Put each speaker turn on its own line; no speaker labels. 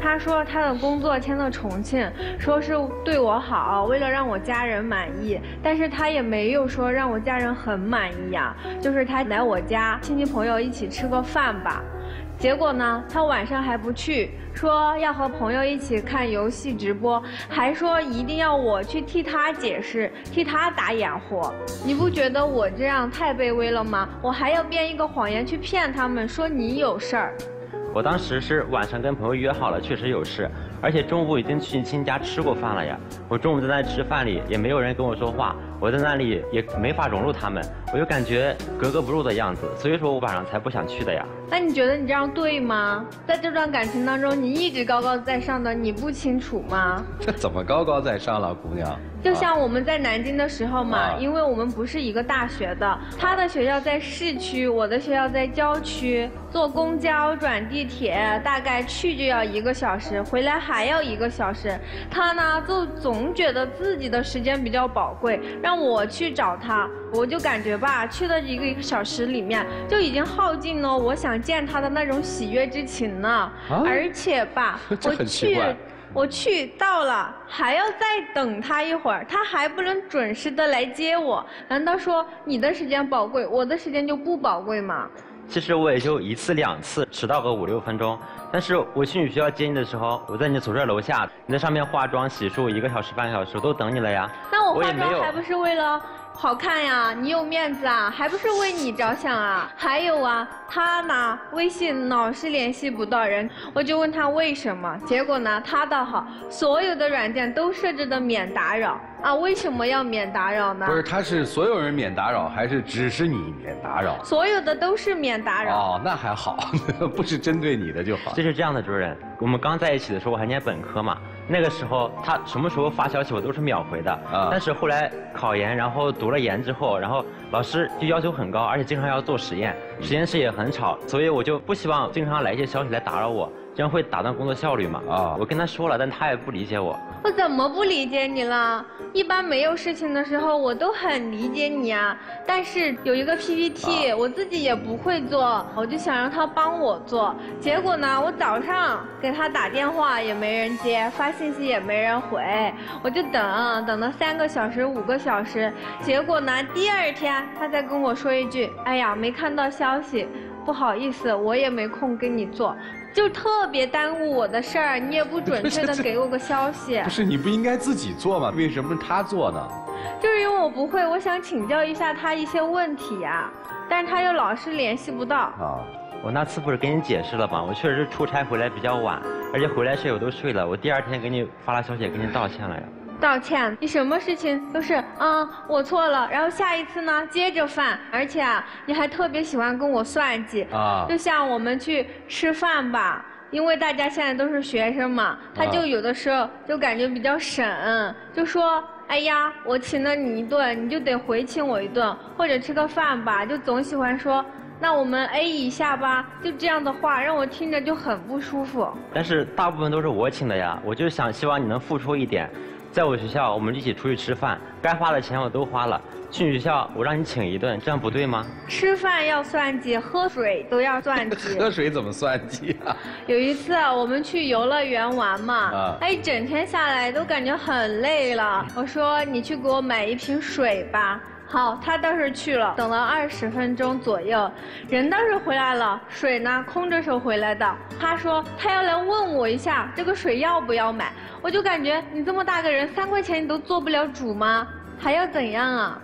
他说他的工作迁到重庆，说是对我好，为了让我家人满意。但是他也没有说让我家人很满意呀，就是他来我家亲戚朋友一起吃个饭吧。结果呢，他晚上还不去，说要和朋友一起看游戏直播，还说一定要我去替他解释，替他打掩护。你不觉得我这样太卑微了吗？我还要编一个谎言去骗他们，说你有事儿。
我当时是晚上跟朋友约好了，确实有事，而且中午已经去亲家吃过饭了呀。我中午在那吃饭里也没有人跟我说话，我在那里也没法融入他们，我就感觉格格不入的样子，所以说我晚上才不想去的呀。
那你觉得你这样对吗？在这段感情当中，你一直高高在上的，你不清楚吗？
这怎么高高在上了，姑娘？
就像我们在南京的时候嘛，因为我们不是一个大学的，他的学校在市区，我的学校在郊区，坐公交转地铁大概去就要1个小时，回来还要1个小时。他呢就总觉得自己的时间比较宝贵，让我去找他，我就感觉吧，去的1个小时里面就已经耗尽了我想见他的那种喜悦之情了。而且吧，
这很奇怪。
我去到了，还要再等他一会儿，他还不能准时的来接我。难道说你的时间宝贵，我的时间就不宝贵吗？
其实我也就1次2次迟到个5、6分钟，但是我去你学校接你的时候，我在你宿舍楼下，你在上面化妆洗漱1个小时半个小时，我都等你了呀。
那我化妆还不是为了好看呀，你有面子啊，还不是为你着想啊？还有啊，他呢，微信老是联系不到人，我就问他为什么，结果呢，他倒好，所有的软件都设置的免打扰啊，为什么要免打扰呢？
不是，他是所有人免打扰，还是只是你免打扰？
所有的都是免打扰。
哦，那还好，不是针对你的就好。
就是这样的，主任，我们刚在一起的时候我还念本科嘛，那个时候他什么时候发消息我都是秒回的，但是后来考研，然后读了研之后，然后老师就要求很高，而且经常要做实验，实验室也很吵，所以我就不希望经常来一些消息来打扰我，这样会打断工作效率嘛。我跟他说了，但他也不理解我。
我怎么不理解你了？一般没有事情的时候，我都很理解你啊。但是有一个 PPT，我自己也不会做，我就想让他帮我做。结果呢，我早上给他打电话也没人接，发信息也没人回，我就等了3个小时、5个小时。结果呢，第2天他再跟我说一句：“哎呀，没看到消息，不好意思，我也没空跟你做。”就特别耽误我的事儿，你也不准确的给我个消息。
不是，你不应该自己做吗？为什么他做呢？
就是因为我不会，我想请教一下他一些问题呀，但是他又老是联系不到。
我那次不是跟你解释了吗？我确实是出差回来比较晚，而且回来室友都睡了，我第2天给你发了消息，也给你道歉了呀。
道歉？你什么事情都是我错了，然后下一次呢接着犯，而且你还特别喜欢跟我算计就像我们去吃饭吧，因为大家现在都是学生嘛，他就有的时候就感觉比较省，就说哎呀，我请了你一顿，你就得回请我一顿，或者吃个饭吧，就总喜欢说那我们 A 一下吧，就这样的话让我听着就很不舒服。
但是大部分都是我请的呀，我就希望你能付出一点。在我学校，我们一起出去吃饭，该花的钱我都花了。去你学校，我让你请一顿，这样不对吗？
吃饭要算计，喝水都要算计。
喝水怎么算计啊？
有一次我们去游乐园玩嘛，整天下来都感觉很累了。我说你去给我买一瓶水吧。好，他倒是去了，等了20分钟左右，人倒是回来了，水呢空着手回来的。他说他要来问我一下这个水要不要买，我就感觉你这么大个人，3块钱你都做不了主吗？还要怎样啊？